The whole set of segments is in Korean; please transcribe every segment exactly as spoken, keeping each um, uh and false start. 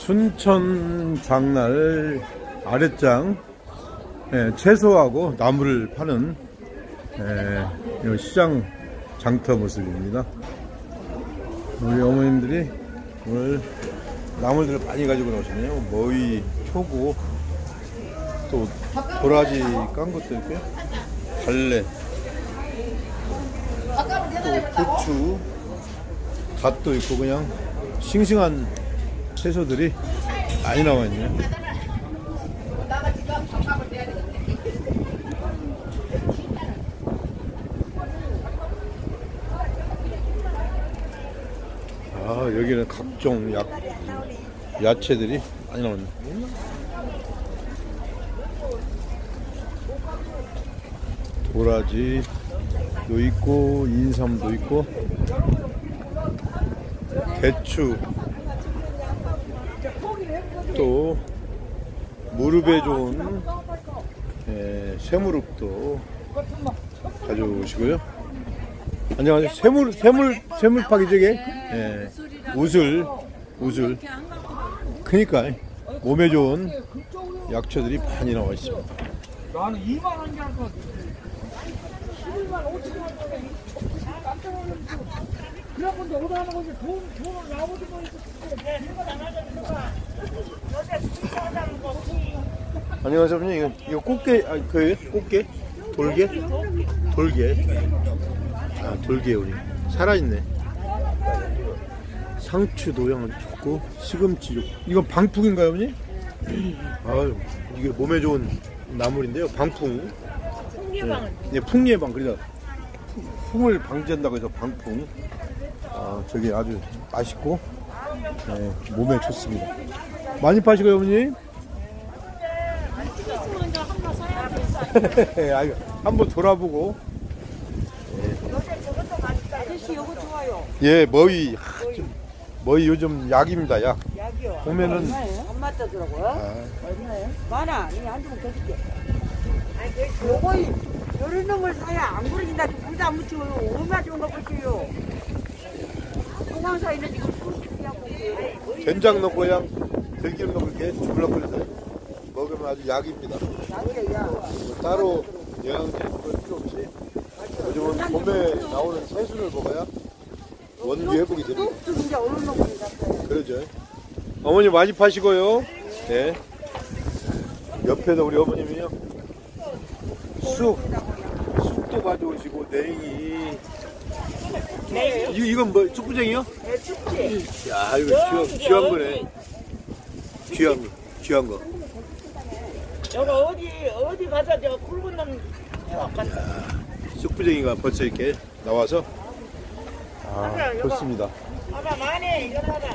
순천 장날 아랫장 예, 채소하고 나물을 파는 예, 시장 장터 모습입니다. 우리 어머님들이 오늘 나물들을 많이 가지고 나오시네요. 머위, 표고, 또 도라지 깐 것도 있고요. 달래, 또 고추, 갓도 있고 그냥 싱싱한 채소들이 많이 나와 있네요. 아, 여기는 각종 야, 야채들이 많이 나오네. 도라지도 있고 인삼도 있고 대추, 또 무릎에 좋은 예, 쇠무릎도 가져오시고요. 안녕하세요. 쇠물, 쇠물, 쇠물파기 저게 예, 우슬, 우슬. 그니까 몸에 좋은 약초들이 많이 나와 있습니다. 나는 이만 원 할 것 같아. 십일만 오천 원 전에 깜짝 놀랐어. 그런 건데 어디 하는 건지 돈, 돈을 나오지 말고 이거 안 하자니까. 요새 주차하자는 거. 안녕하세요. 이거, 이거 꽃게, 아, 그 꽃게? 돌게? 돌게. 아, 돌게 우리 살아있네. 상추도 양은 좋고 시금치 좋고. 이건 방풍인가요, 어머니? 아유, 이게 몸에 좋은 나물인데요. 방풍. 풍예방. 네, 풍예방. 그러니까 풍을 방지한다고 해서 방풍. 아, 저게 아주 맛있고 네, 몸에 좋습니다. 많이 파시고요, 어머니? 네, 한번 돌아보고. 아저씨 요거 좋아요. 예, 머위. 하, 좀, 머위 요즘 약입니다, 약. 약이요. 보면은. 안 맞다더라고요. 아. 얼마예요? 많아. 이 한 주먹 더 줄게. 요거 요런 놈을 사야 안 부러진다. 물도 안 묻히고 얼마 좋은 거 볼게요. 동황사 있는 지금 소식이하고. 된장 넣고 그냥 들기름 넣고 이렇게 주물럭 끓여서 먹으면 아주 약입니다. 약이야, 약. 따로 영양제 그럴 필요 없이 요즘은 봄에 나오는 새순을 먹어야 원기 회복이 됩니다. 뚝뚝 이제 얼른 놈을 잡아요. 그러죠. 어머니 많이 파시고요. 네. 옆에도 우리 어머님이요. 쑥, 쑥도 가져오시고 냉이. 네. 이거 이건 뭐 쑥부쟁이요? 네, 축제. 야, 이거 귀한, 귀한 거네. 귀한 거, 귀한 거. 여기 어디 어디 가서 저 굵은 놈 쑥부쟁이가 벌써 이렇게 나와서 아, 좋습니다. 봐봐 많이 이거 봐봐.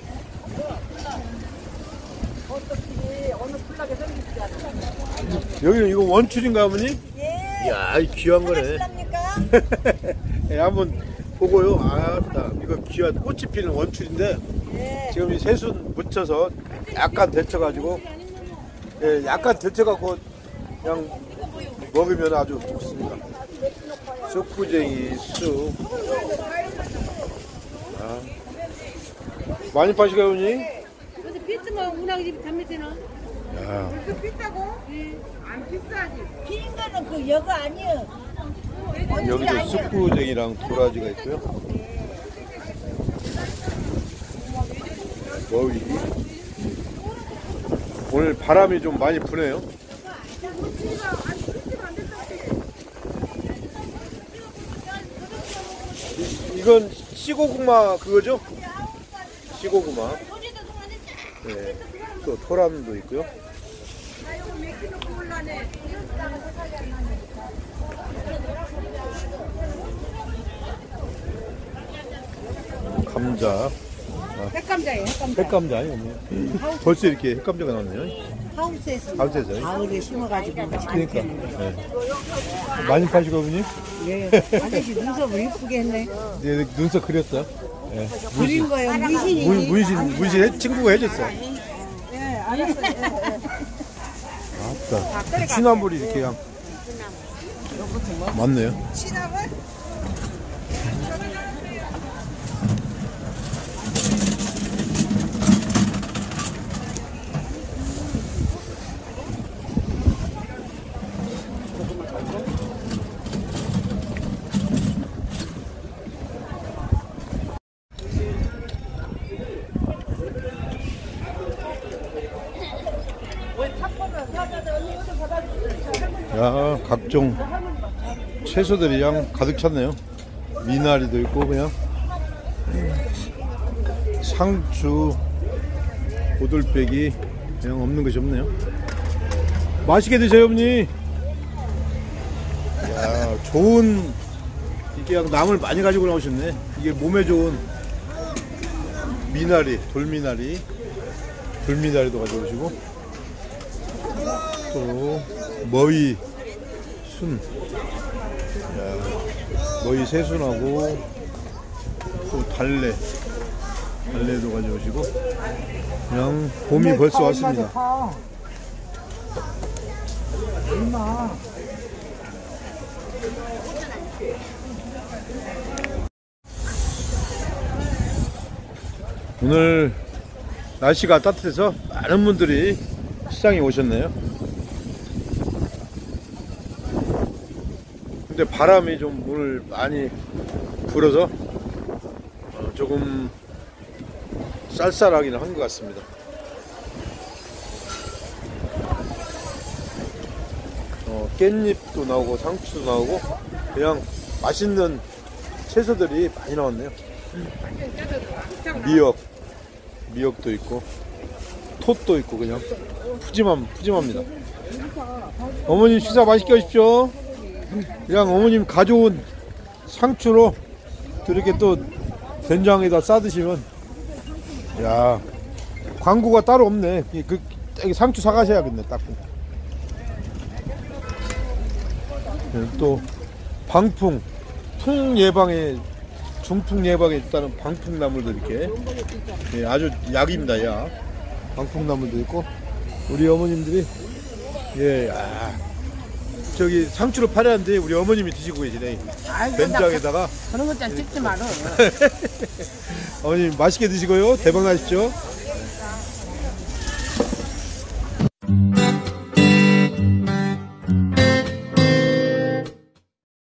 어떻게 어느 플락에 생기지 않아? 여기는 이거 원출인가 어머니? 예. 이야, 이 귀한 거네. 예, 한번 보고요. 아, 이거 귀한 꽃이 피는 원출인데 예. 지금 이 새순 묻혀서 약간 데쳐가지고 예, 약간 데쳐갖고 그냥 먹으면 아주 좋습니다. 쑥부쟁이, 쑥. 아. 많이 파시가요, 어머니? 근데 비싼 거 운하기 집에 담배되나? 야. 그 비싸고? 예. 안 비싸지. 긴 거는 그 여거 아니에요. 여기도 쑥부쟁이랑 도라지가 있고요. 머위. 오늘 바람이 좀 많이 부네요. 이, 이건 시고구마 그거죠? 시고구마. 네. 또 토란도 있고요. 감자. 핵감자예요, 핵감자. 핵감자 아니에요? 벌써 이렇게 핵감자가 나왔네요. 하우스에서. 하우스에서. 가을에 심어가지고. 그러니까. 네. 많이 파시고 어머니? 네. 아저씨 눈썹을 이쁘게 했네. 네, 눈썹 그렸어요. 네. 그린 거예요, 문신이. 문, 문신, 문신 해, 친구가 해줬어. 예, 알았어요. 예, 예. 아따. 취나물이 이렇게 그냥. 맞네요. 취나물? 각종 채소들이 그냥 가득 찼네요. 미나리도 있고 그냥 상추, 고들빼기 그냥 없는 것이 없네요. 맛있게 드세요, 어머니. 야, 좋은 이게 그냥 나물 많이 가지고 나오셨네. 이게 몸에 좋은 미나리, 돌미나리, 돌미나리도 가져오시고 또 머위 순, 야, 머위 새순하고 또 달래, 달래도 가져오시고 그냥 봄이 벌써 왔습니다. 얼마? 오늘 날씨가 따뜻해서 많은 분들이 시장에 오셨네요. 근데 바람이 좀 오늘 많이 불어서 조금 쌀쌀하기는 한 것 같습니다. 어, 깻잎도 나오고 상추도 나오고 그냥 맛있는 채소들이 많이 나왔네요. 미역, 미역도 있고 톳도 있고 그냥 푸짐함, 푸짐합니다. 어머님 식사 맛있게 하십시오. 그냥 어머님 가져온 상추로 이렇게 또 된장에다 싸드시면, 야, 광고가 따로 없네. 그 상추 사가셔야겠네. 딱. 또 방풍, 풍 예방에, 중풍 예방에 있다는 방풍나물도 이렇게, 예, 아주 약입니다. 약. 방풍나물도 있고 우리 어머님들이, 예, 아, 저기 상추를 팔았는데 우리 어머님이 드시고 계시네. 된장에다가. 그런 것좀 찍지 마라. 어머님 맛있게 드시고요. 대박 나십시오.